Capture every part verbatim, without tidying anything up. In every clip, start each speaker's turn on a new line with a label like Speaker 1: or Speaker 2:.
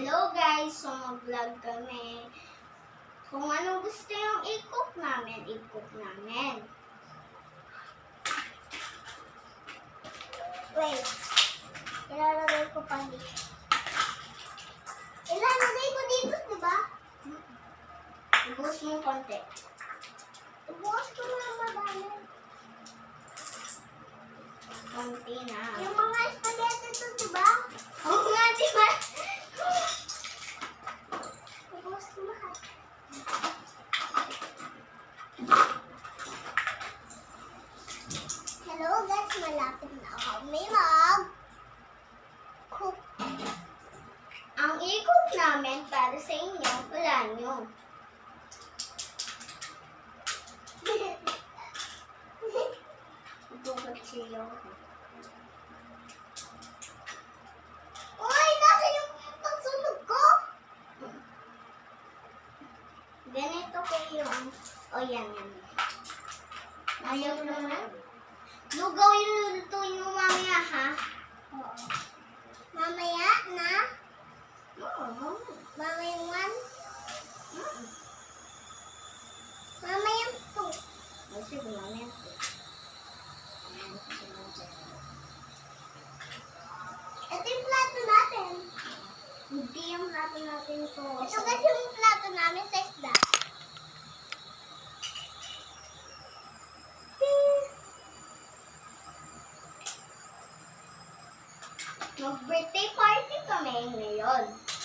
Speaker 1: Hello guys! So mag-vlog kami. Kung ano gusto yung i-cook namin, i-cook namin. Wait. Ilalagay ko pa dito. Ilalagay ko dito, diba? Ibuhos mo konti. Ibuhos ko na madami. Konti na. Yung mga spaghetti to, diba? Oo nga, diba? Ibuhos ko lahat. Hello guys, malapit na ako. May mag-cook. Ang i-cook namin para sa inyo, wala nyo. Ito ko siyo. Uy, nasa yung pagsunog ko? Ganito ko yung... O yan, yan. Ayaw naman. Lugaw yung lulutuin mo mamaya, ha? Oo. Mamaya na? Oo. Mamaya one? Oo. Mamaya two. O, sige, mamaya two. Ito yung plato natin. Hindi yung plato natin ito. Ito kasi yung plato namin sa isda. Mag-birthday party kami ngayon.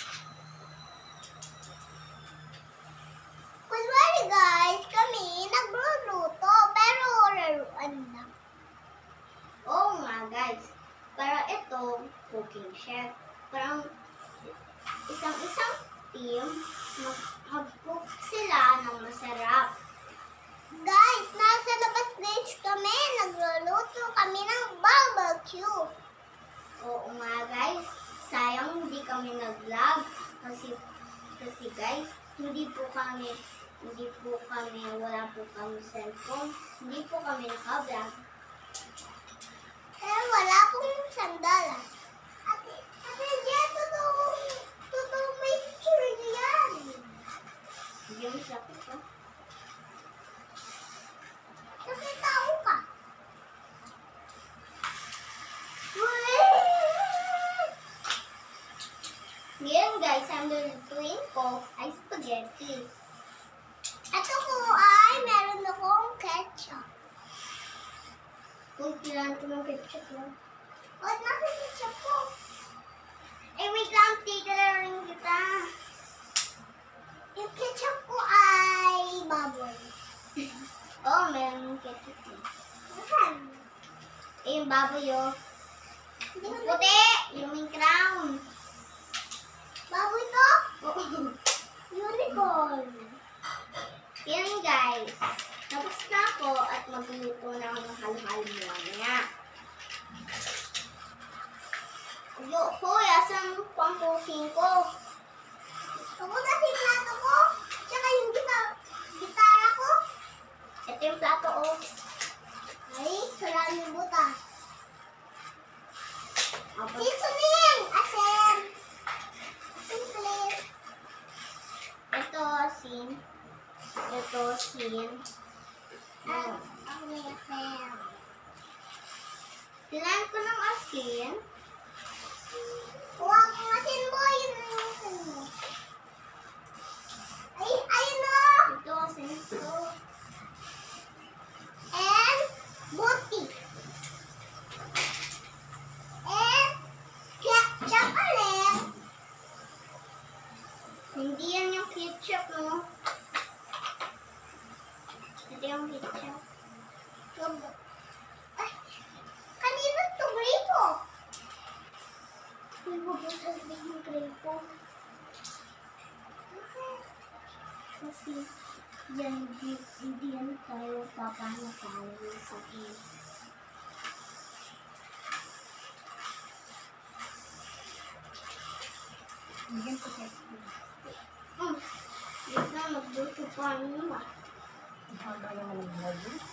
Speaker 1: Kunwari guys, kami nagluluto pero laruan lang. Oo nga guys, para ito cooking chef. Parang isang-isang team mag-cook sila ng masarap. Guys, nasa labas guys kami, nagluluto kami ng barbecue. Oo nga guys, sayang hindi kami nag-vlog kasi kasi guys, hindi po kami hindi po kami wala po kami cellphone, hindi po kami naka-vlog. Eh wala pong sandalan. Ate, ate, diyan totoo, totoo may picture diyan. Hindi mo siya ko. Kasi tao ka. Ngayon guys, ang lulutuin ko ay spaghetti. Ito ko ay meron akong ketchup. Kung kailangan ko ng ketchup lang. Wait, nasa ketchup ko. Eh, wait lang, tigalarin kita. Yung ketchup ko ay baboy. Oo, oh, meron yung ketchup ko. Saan? Eh, yung baboy yun. Yung puti, yung main crown. Baboy to? Oo. Unicorn. Yan guys. Tapos na ako at magluluto na ako ng halo-halo mo mamaya. Yo, hoy, asan ang pang-cooking ko? Ako na si plato ko. Tsaka yung gitara, gitara ko. Ito yung plato ko. Ay, maraming butas. Seasoning! Asin! Simple. Ito, asin. Ito, asin. Ah, ako may asin. Kailangan ko ng asin. Huwag ang asin mo. Yun ang asin mo. Ay, ayun o. Ito, asin ito. And, buti. And, ketchup ulit. Hindi yan yung ketchup mo. Ito yung ketchup. Ay, kanina ito gripo. Hindi mo ba sabihin yung gripo? Kasi yan, hindi, hindi yan tayo papanatalo sa akin. Hindi ko sa akin. Hmm. Hindi na, magluto pa ano ah.
Speaker 2: Handa naman ang lagi.